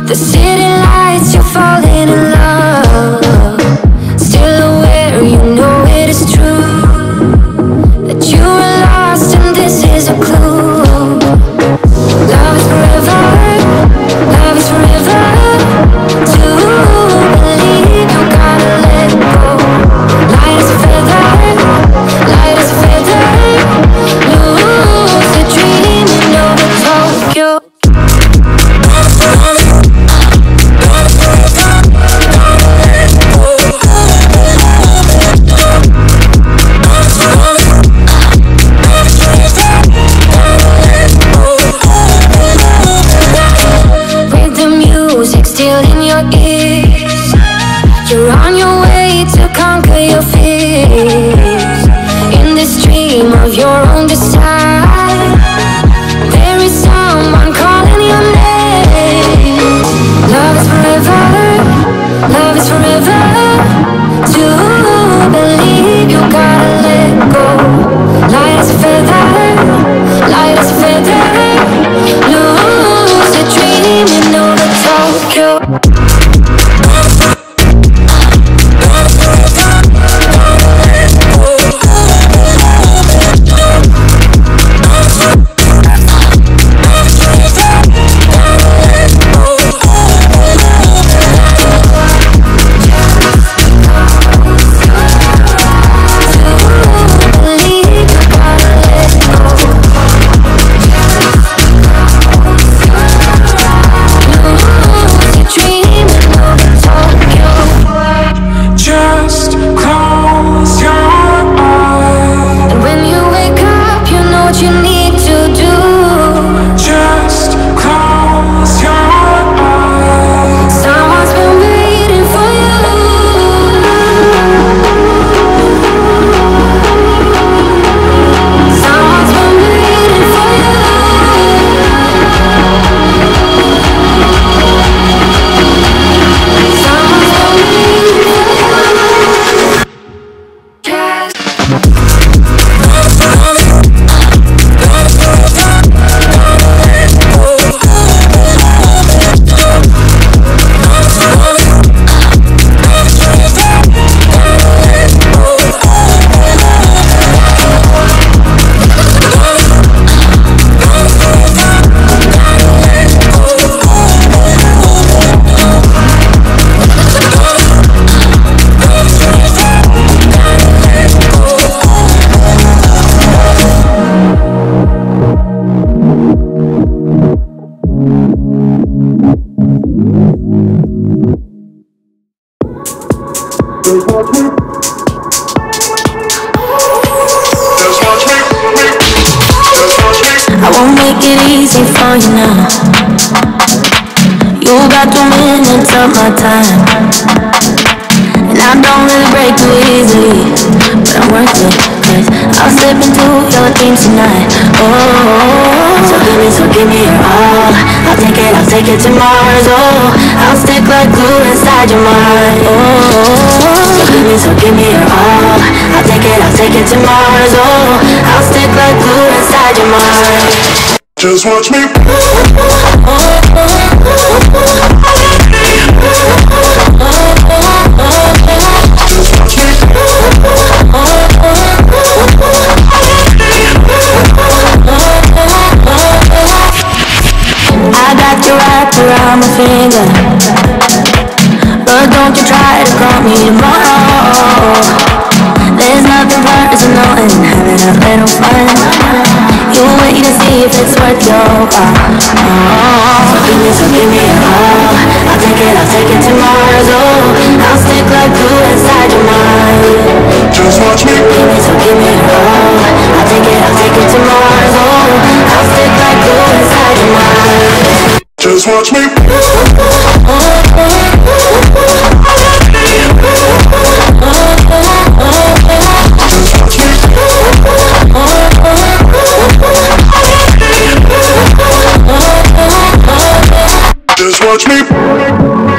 The city lights, you're falling in love. Still aware, you know it is true that you were lost and this is a clue. Love is forever, love is forever. To believe you gotta let go. Light as a feather, light as a feather. Lucid dreaming over Tokyo. Still in your ears, you're on your way to conquer your fears. In this dream of your own design, there is someone calling your name. Love is forever, love is forever. To believe you gotta let go. Light as a feather, light as a feather. Lucid dreaming over Tokyo. I won't make it easy for you now. You got 2 minutes of my time, and I don't really break too easily, but I'm worth it, cause I'll slip into your dreams tonight. Oh, so give me your all. I'll take it to Mars. Oh, I'll stick like glue inside your mind. Oh, so give me your all. I'll take it to Mars. Oh, I'll stick like glue inside your mind. Just watch me. I got you wrapped around my finger, but don't you try to call me tomorrow. There's nothing personal in having a little fun. You wait to see if it's worth your while. So give me your all. I'll take it to Mars. Oh, I'll stick like glue inside your mind. Just watch me. So give me your all. I'll take it to Mars. Oh, I'll stick like glue inside your mind. Just watch me. Just watch me.